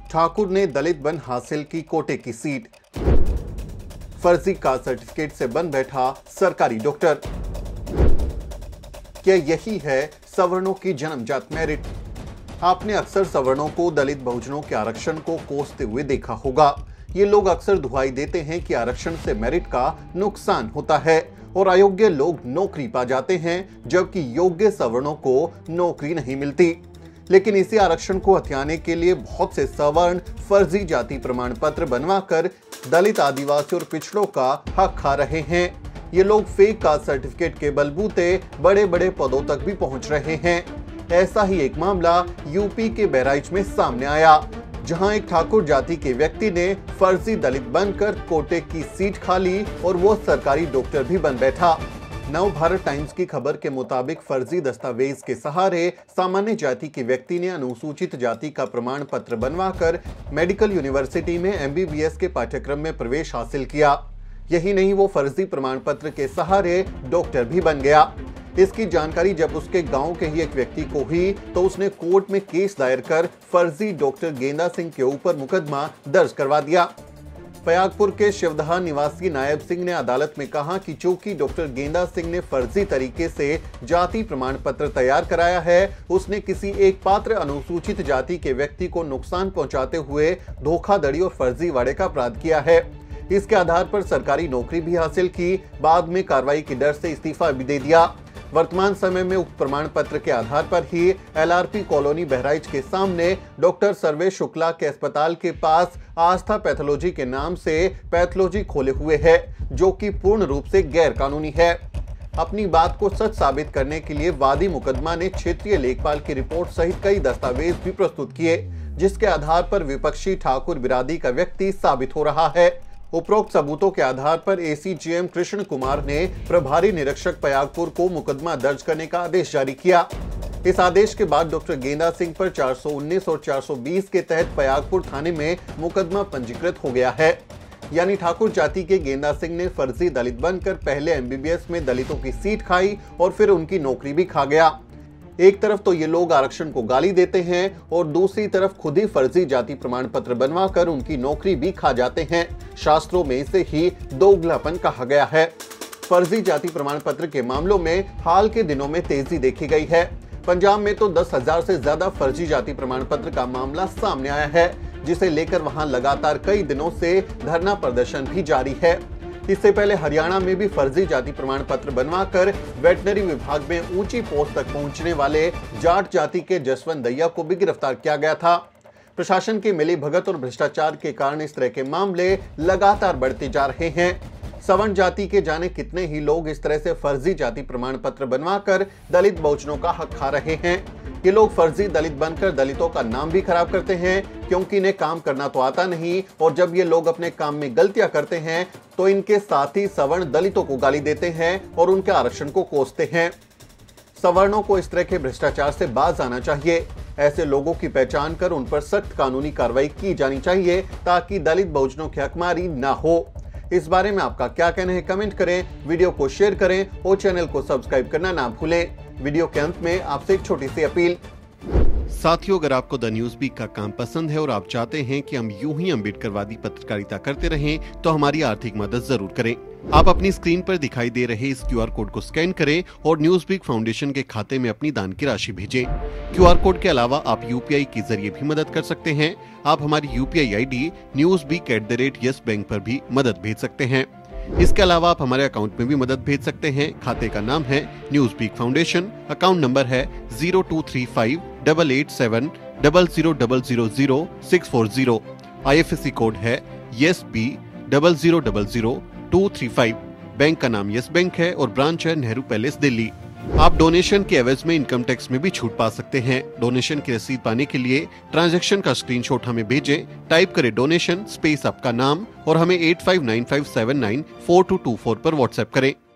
ठाकुर ने दलित बन हासिल की कोटे की सीट। फर्जी कास्ट सर्टिफिकेट से बन बैठा सरकारी डॉक्टर। क्या यही है सवर्णों की जन्मजात मेरिट? आपने अक्सर सवर्णों को दलित बहुजनों के आरक्षण को कोसते हुए देखा होगा। ये लोग अक्सर दुहाई देते हैं कि आरक्षण से मेरिट का नुकसान होता है और अयोग्य लोग नौकरी पा जाते हैं, जबकि योग्य सवर्णों को नौकरी नहीं मिलती। लेकिन इसी आरक्षण को हथियाने के लिए बहुत से सवर्ण फर्जी जाति प्रमाण पत्र बनवाकर दलित, आदिवासी और पिछड़ों का हक खा रहे हैं। ये लोग फेक कास्ट सर्टिफिकेट के बलबूते बड़े बड़े पदों तक भी पहुंच रहे हैं। ऐसा ही एक मामला यूपी के बहराइच में सामने आया, जहां एक ठाकुर जाति के व्यक्ति ने फर्जी दलित बनकर कोटे की सीट खा ली और वो सरकारी डॉक्टर भी बन बैठा। नव भारत टाइम्स की खबर के मुताबिक फर्जी दस्तावेज के सहारे सामान्य जाति के व्यक्ति ने अनुसूचित जाति का प्रमाण पत्र बनवाकर मेडिकल यूनिवर्सिटी में MBBS के पाठ्यक्रम में प्रवेश हासिल किया। यही नहीं, वो फर्जी प्रमाण पत्र के सहारे डॉक्टर भी बन गया। इसकी जानकारी जब उसके गांव के ही एक व्यक्ति को हुई तो उसने कोर्ट में केस दायर कर फर्जी डॉक्टर गेंदा सिंह के ऊपर मुकदमा दर्ज करवा दिया। पयागपुर के शिवदहा निवासी नायब सिंह ने अदालत में कहा कि चूंकि डॉक्टर गेंदा सिंह ने फर्जी तरीके से जाति प्रमाण पत्र तैयार कराया है, उसने किसी एक पात्र अनुसूचित जाति के व्यक्ति को नुकसान पहुंचाते हुए धोखाधड़ी और फर्जीवाड़े का अपराध किया है। इसके आधार पर सरकारी नौकरी भी हासिल की, बाद में कार्रवाई के डर से इस्तीफा भी दे दिया। वर्तमान समय में उक्त प्रमाण पत्र के आधार पर ही LRP कॉलोनी बहराइच के सामने डॉक्टर सर्वेश शुक्ला के अस्पताल के पास आस्था पैथोलॉजी के नाम से पैथोलॉजी खोले हुए है, जो कि पूर्ण रूप से गैर कानूनी है। अपनी बात को सच साबित करने के लिए वादी मुकदमा ने क्षेत्रीय लेखपाल की रिपोर्ट सहित कई दस्तावेज भी प्रस्तुत किए, जिसके आधार पर विपक्षी ठाकुर बिरादरी का व्यक्ति साबित हो रहा है। उपरोक्त सबूतों के आधार पर ACGM कृष्ण कुमार ने प्रभारी निरीक्षक पयागपुर को मुकदमा दर्ज करने का आदेश जारी किया। इस आदेश के बाद डॉक्टर गेंदा सिंह पर 419 और 420 के तहत पयागपुर थाने में मुकदमा पंजीकृत हो गया है। यानी ठाकुर जाति के गेंदा सिंह ने फर्जी दलित बनकर पहले MBBS में दलितों की सीट खाई और फिर उनकी नौकरी भी खा गया। एक तरफ तो ये लोग आरक्षण को गाली देते हैं और दूसरी तरफ खुद ही फर्जी जाति प्रमाण पत्र बनवाकर उनकी नौकरी भी खा जाते हैं। शास्त्रों में इसे ही दोगलापन कहा गया है। फर्जी जाति प्रमाण पत्र के मामलों में हाल के दिनों में तेजी देखी गई है। पंजाब में तो 10,000 से ज्यादा फर्जी जाति प्रमाण पत्र का मामला सामने आया है, जिसे लेकर वहां लगातार कई दिनों से धरना प्रदर्शन भी जारी है। इससे पहले हरियाणा में भी फर्जी जाति प्रमाण पत्र बनवाकर वेटनरी विभाग में ऊंची पोस्ट तक पहुंचने वाले जाट जाति के जसवंत दैया को भी गिरफ्तार किया गया था। प्रशासन की मिलीभगत और भ्रष्टाचार के कारण इस तरह के मामले लगातार बढ़ते जा रहे हैं। सवर्ण जाति के जाने कितने ही लोग इस तरह से फर्जी जाति प्रमाण पत्र बनवाकर दलित बहुजनों का हक खा रहे हैं। ये लोग फर्जी दलित बनकर दलितों का नाम भी खराब करते हैं, क्योंकि इन्हें काम करना तो आता नहीं, और जब ये लोग अपने काम में गलतियां करते हैं तो इनके साथ ही सवर्ण दलितों को गाली देते हैं और उनके आरक्षण को कोसते हैं। सवर्णों को इस तरह के भ्रष्टाचार से बाज आना चाहिए। ऐसे लोगों की पहचान कर उन पर सख्त कानूनी कार्रवाई की जानी चाहिए, ताकि दलित बहुजनों की हकमारी ना हो। इस बारे में आपका क्या कहना है, कमेंट करें, वीडियो को शेयर करें और चैनल को सब्सक्राइब करना ना भूलें। वीडियो के अंत में आपसे एक छोटी सी अपील। साथियों, अगर आपको द न्यूज वीक का काम पसंद है और आप चाहते हैं कि हम यूं ही अम्बेडकरवादी पत्रकारिता करते रहें, तो हमारी आर्थिक मदद जरूर करें। आप अपनी स्क्रीन पर दिखाई दे रहे इस QR कोड को स्कैन करें और न्यूज वीक फाउंडेशन के खाते में अपनी दान की राशि भेजें। QR कोड के अलावा आप UPI के जरिए भी मदद कर सकते हैं। आप हमारी UPI ID newsweek@yes bank पर भी मदद भेज सकते हैं। इसके अलावा आप हमारे अकाउंट में भी मदद भेज सकते हैं। खाते का नाम है news week foundation, account number है 02358800000640। IFSC कोड है YesB000235। बैंक का नाम यस बैंक है और ब्रांच है नेहरू पैलेस, दिल्ली। आप डोनेशन के एवज में इनकम टैक्स में भी छूट पा सकते हैं। डोनेशन की रसीद पाने के लिए ट्रांजैक्शन का स्क्रीनशॉट हमें भेजें। टाइप करें डोनेशन स्पेस आपका नाम और हमें 8595794224 पर व्हाट्सएप करें।